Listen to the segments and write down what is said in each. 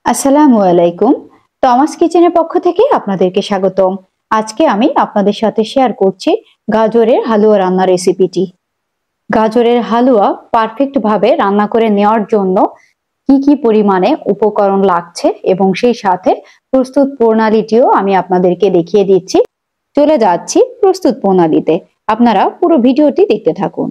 আসসালামু আলাইকুম। টমাস কিচেনের পক্ষ থেকে আপনাদেরকে স্বাগতম। আজকে আমি আপনাদের সাথে শেয়ার করছি গাজরের হালুয়া রান্নার রেসিপিটি। গাজরের হালুয়া পারফেক্ট ভাবে রান্না করে নেওয়ার জন্য কি কি পরিমাণে উপকরণ লাগছে এবং সেই সাথে প্রস্তুত প্রণালীটিও আমি আপনাদেরকে দেখিয়ে দিচ্ছি। চলে যাচ্ছি প্রস্তুত প্রণালীতে। আপনারা পুরো ভিডিওটি দেখতে থাকুন।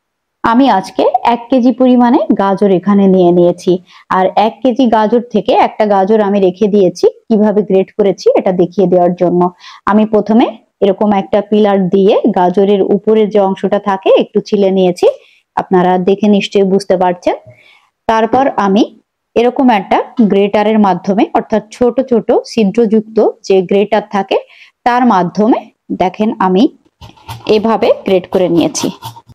আমি আজকে 1 কেজি পরিমাণে গাজর এখানে নিয়ে নিয়েছি। আর 1 কেজি গাজর থেকে একটা গাজর আমি রেখে দিয়েছি, কিভাবে গ্রেট করেছি এটা দেখিয়ে দেওয়ার জন্য। আমি প্রথমে এরকম একটা পিলার দিয়ে গাজরের উপরের যে অংশটা থাকে একটু ছিলে নিয়েছি। আপনারা দেখে নিশ্চয়ই বুঝতে পারছেন। তারপর আমি এরকম একটা গ্রেটারের মাধ্যমে, অর্থাৎ ছোট ছোট ছিদ্রযুক্ত যে গ্রেটার থাকে তার মাধ্যমে দেখেন আমি এভাবে গ্রেট করে নিয়েছি।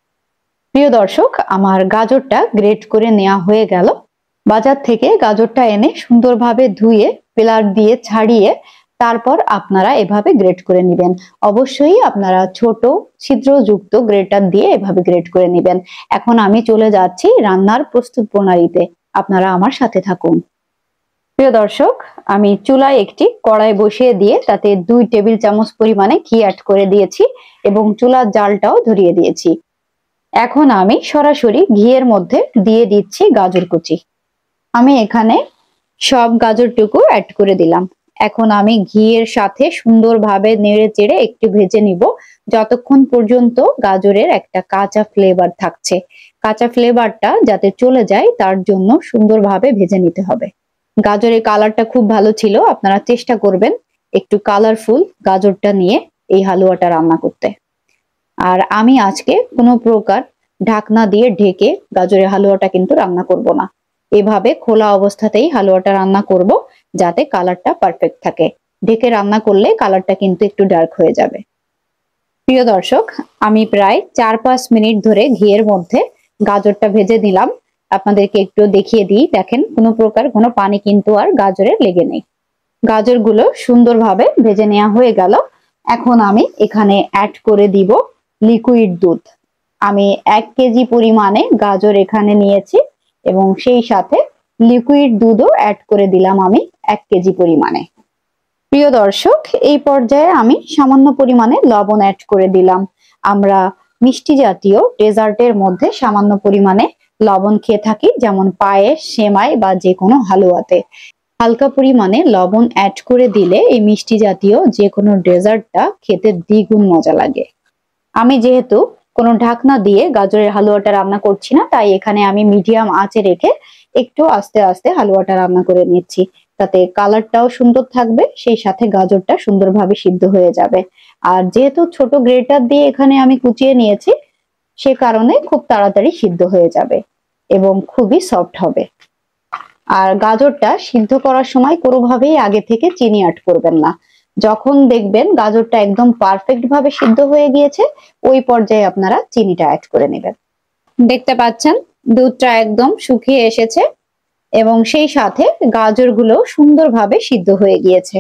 প্রিয় দর্শক, আমার গাজরটা গ্রেট করে নেওয়া হয়ে গেল। বাজার থেকে গাজরটা এনে সুন্দরভাবে ধুয়ে পিলার দিয়ে ছাড়িয়ে তারপর আপনারা এভাবে গ্রেট করে নেবেন। অবশ্যই আপনারা ছোট ছিদ্রযুক্ত গ্রেটার দিয়ে এভাবে গ্রেট করে নেবেন। এখন আমি চলে যাচ্ছি রান্নার প্রস্তুত প্রণালীতে। আপনারা আমার সাথে থাকুন। প্রিয় দর্শক, আমি চুলায় একটি কড়াই বসিয়ে দিয়ে তাতে 2 টেবিল চামচ পরিমাণে ঘি অ্যাড করে দিয়েছি এবং চুলার জালটাও ধরিয়ে দিয়েছি। এখন আমি সরাসরি ঘিয়ের মধ্যে দিয়ে দিচ্ছি গাজর কুচি। আমি এখানে সব গাজরটুকু অ্যাড করে দিলাম। এখন আমি ঘিয়ের সাথে সুন্দরভাবে নেড়ে চেড়ে একটু ভেজে নিব, যতক্ষণ পর্যন্ত গাজরের একটা কাঁচা ফ্লেভার থাকছে। কাঁচা ফ্লেভারটা যাতে চলে যায় তার জন্য সুন্দরভাবে ভেজে নিতে হবে। গাজরের কালারটা খুব ভালো ছিল, আপনারা চেষ্টা করবেন একটু কালারফুল গাজরটা নিয়ে এই হালুয়াটা রান্না করতে। আর আমি আজকে কোনো প্রকার ঢাকনা দিয়ে ঢেকে গাজরের হালুয়াটা কিন্তু রান্না করব না। এভাবে খোলা অবস্থাতেই হালুয়াটা রান্না করব, যাতে কালারটা পারফেক্ট থাকে। ঢেকে রান্না করলে কালারটা কিন্তু একটু ডার্ক হয়ে যাবে। প্রিয় দর্শক, আমি প্রায় 4-5 মিনিট ধরে ঘিয়ের মধ্যে গাজরটা ভেজে দিলাম। আপনাদেরকে একটু দেখিয়ে দিই। দেখেন কোনো প্রকার কোনো পানি কিন্তু আর গাজরে লেগে নেই। গাজরগুলো সুন্দরভাবে ভেজে নেওয়া হয়ে গেল। এখন আমি এখানে অ্যাড করে দিব লিকুইড দুধ। আমি 1 কেজি পরিমাণে গাজর এখানে নিয়েছি এবং সেই সাথে লিকুইড দুধও অ্যাড করে দিলাম আমি 1 কেজি পরিমাণে। প্রিয় দর্শক, এই পর্যায়ে আমি সামান্য পরিমাণে লবণ অ্যাড করে দিলাম। আমরা মিষ্টি জাতীয় ডেজার্টের মধ্যে সামান্য পরিমাণে লবণ খেয়ে থাকি, যেমন পায়েস, সেমাই বা যে কোনো হালুয়াতে। হালকা পরিমাণে লবণ অ্যাড করে দিলে এই মিষ্টি জাতীয় যে কোনো ডেজার্টটা খেতে দ্বিগুণ মজা লাগে। আমি যেহেতু কোনো ঢাকনা দিয়ে গাজরের হালুয়াটা রান্না করছি না, তাই এখানে আমি মিডিয়াম আঁচে রেখে একটু আস্তে আস্তে হালুয়াটা রান্না করে নিচ্ছি। তাতে কালারটাও সুন্দর থাকবে, সেই সাথে গাজরটা সুন্দরভাবে সিদ্ধ হয়ে যাবে। আর যেহেতু ছোট গ্রেটার দিয়ে এখানে আমি কুচিয়ে নিয়েছি, সে কারণে খুব তাড়াতাড়ি সিদ্ধ হয়ে যাবে এবং খুবই সফট হবে। আর গাজরটা সিদ্ধ করার সময় কোনোভাবেই আগে থেকে চিনি অ্যাড করবেন না। যখন দেখবেন গাজরটা একদম পারফেক্ট ভাবে সিদ্ধ হয়ে গিয়েছে, ওই পর্যায়ে আপনারা চিনিটা অ্যাড করে নেবেন। দেখতে পাচ্ছেন দুধটা একদম শুকিয়ে এসেছে এবং সেই সাথে গাজরগুলো সুন্দরভাবে সিদ্ধ হয়ে গিয়েছে।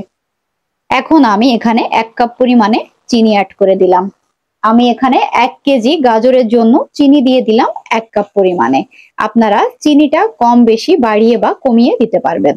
এখন আমি এখানে 1 কাপ পরিমাণে চিনি অ্যাড করে দিলাম। আমি এখানে 1 কেজি গাজরের জন্য চিনি দিয়ে দিলাম 1 কাপ পরিমাণে। আপনারা চিনিটা কম বেশি বাড়িয়ে বা কমিয়ে দিতে পারবেন।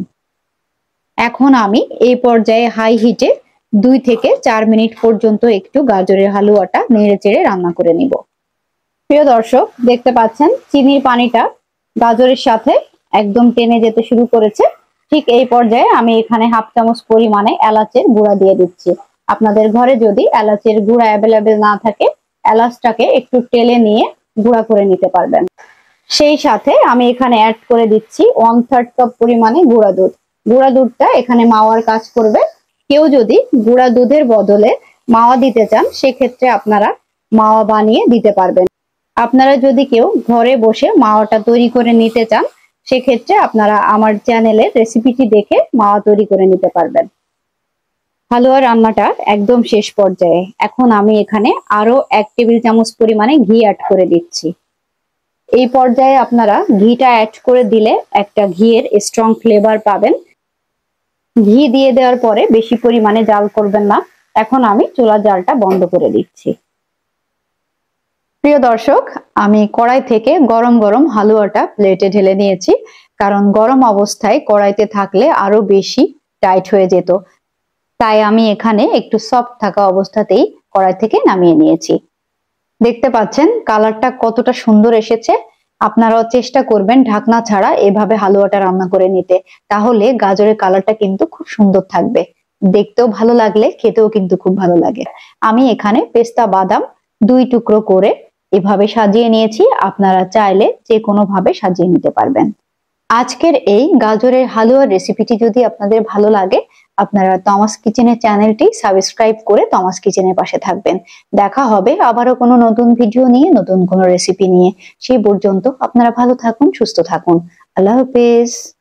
এখন আমি এই পর্যায়ে হাই হিটে 2 থেকে 4 মিনিট পর্যন্ত একটু গাজরের হালুয়াটা নেড়ে চেড়ে রান্না করে নিব। প্রিয় দর্শক, দেখতে পাচ্ছেন চিনির পানিটা গাজরের সাথে একদম টেনে যেতে শুরু করেছে। ঠিক এই পর্যায়ে আমি এখানে 1/2 চামচ পরিমাণে এলাচের গুঁড়া দিয়ে দিচ্ছি। আপনাদের ঘরে যদি এলাচের গুঁড়া অ্যাভেলেবেল না থাকে, এলাচটাকে একটু টেলে নিয়ে গুঁড়া করে নিতে পারবেন। সেই সাথে আমি এখানে অ্যাড করে দিচ্ছি 1/3 কাপ পরিমাণে গুঁড়া দুধ। গুঁড়া দুধটা এখানে মাওয়ার কাজ করবে। কেউ যদি গুঁড়া দুধের বদলে মাওয়া দিতে চান, সেক্ষেত্রে আপনারা মাওয়া বানিয়ে দিতে পারবেন। আপনারা যদি কেউ ঘরে বসে মাওয়াটা তৈরি করে নিতে চান, সেক্ষেত্রে আপনারা আমার চ্যানেলের রেসিপিটি দেখে মাওয়া তৈরি করে নিতে পারবেন। হালুয়া রান্নাটা একদম শেষ পর্যায়ে। এখন আমি এখানে আরো 1 টেবিল চামচ পরিমাণে ঘি অ্যাড করে দিচ্ছি। এই পর্যায়ে আপনারা ঘিটা অ্যাড করে দিলে একটা ঘিয়ের স্ট্রং ফ্লেভার পাবেন। ঘি দিয়ে দেওয়ার পরে বেশি পরিমাণে জাল করবেন না। এখন আমি চুলার জালটা বন্ধ করে দিচ্ছি। প্রিয় দর্শক, আমি কড়াই থেকে গরম গরম হালুয়াটা প্লেটে ঢেলে নিয়েছি। কারণ গরম অবস্থায় কড়াইতে থাকলে আরো বেশি টাইট হয়ে যেত। তাই আমি এখানে একটু সফট থাকা অবস্থাতেই কড়াই থেকে নামিয়ে নিয়েছি। দেখতে পাচ্ছেন কালারটা কতটা সুন্দর এসেছে। আপনারাও চেষ্টা করবেন ঢাকনা ছাড়া এভাবে হালুয়াটা রান্না করে নিতে, তাহলে গাজরের কালারটা কিন্তু খুব সুন্দর থাকবে, দেখতেও ভালো লাগলে খেতেও কিন্তু খুব ভালো লাগে। আমি এখানে পেস্তা বাদাম 2 টুকরো করে এভাবে সাজিয়ে নিয়েছি, আপনারা চাইলে যে কোনো ভাবে সাজিয়ে নিতে পারবেন। আজকের এই গাজরের হালুয়ার রেসিপিটি যদি আপনাদের ভালো লাগে, আপনারা তমাস কিচেনের চ্যানেলটি সাবস্ক্রাইব করে তমাস কিচেনের পাশে থাকবেন। দেখা হবে আবারও কোনো নতুন ভিডিও নিয়ে, নতুন কোনো রেসিপি নিয়ে। সেই পর্যন্ত আপনারা ভালো থাকুন, সুস্থ থাকুন। আল্লাহ হাফেজ।